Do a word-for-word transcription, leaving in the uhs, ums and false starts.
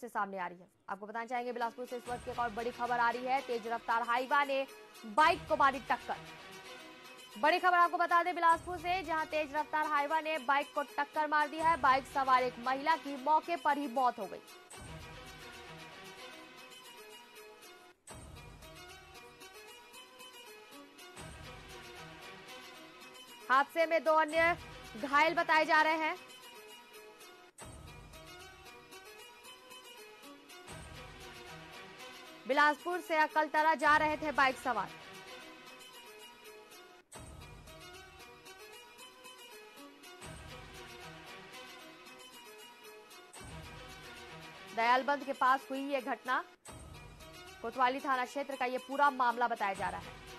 से सामने आ रही है। आपको बताना चाहेंगे बिलासपुर से इस वक्त की एक और बड़ी खबर आ रही है। तेज रफ्तार हाईवा ने बाइक को मारी टक्कर। बड़ी खबर आपको बता दें बिलासपुर से, जहां तेज रफ्तार हाईवा ने बाइक को टक्कर मार दी है। बाइक सवार एक महिला की मौके पर ही मौत हो गई। हादसे में दो अन्य घायल बताए जा रहे हैं। बिलासपुर से अकलतरा जा रहे थे बाइक सवार। दयालबंद के पास हुई यह घटना। कोतवाली थाना क्षेत्र का यह पूरा मामला बताया जा रहा है।